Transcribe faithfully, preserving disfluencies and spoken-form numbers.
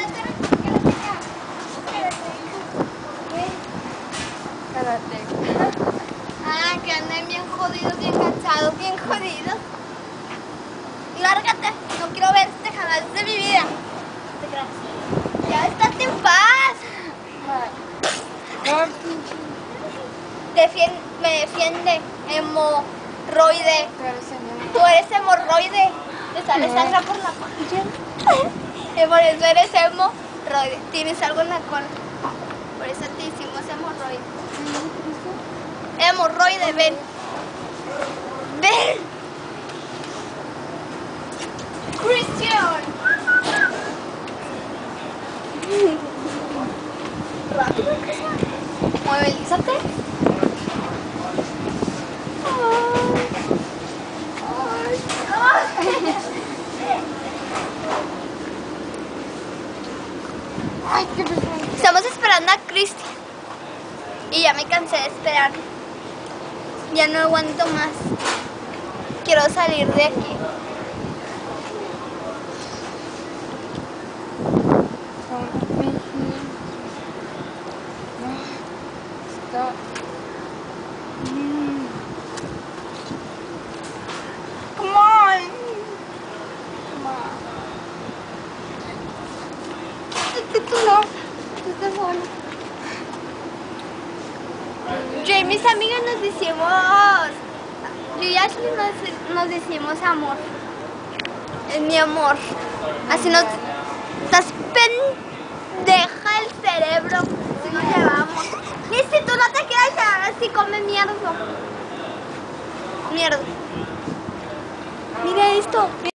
Ah, que anden bien jodidos, bien cansados, bien jodidos. Lárgate, no quiero ver este jamás de mi vida. Ya estate en paz. Defien me defiende, hemorroide. Tú eres hemorroide. Te sale sangre por la cola. Y por eso eres hemorroide. Tienes algo en la cola. Por eso te hicimos hemorroide. Hemorroide, ven. Ven. Christian. Rápido, Christian. Movilízate. Ay, qué pesado. Estamos esperando a Cristian y ya me cansé de esperar. Ya no aguanto más. Quiero salir de aquí. Come on. Come on. Tú, tú no. Tú estás sola. Yo y mis amigas nos decimos, yo y Ashley nos, nos decimos amor. Es mi amor. Así nos, estás pendeja el cerebro. Así nos llevamos. Y si tú no te quieres llevar así, come mierda. Mierda. Mira esto.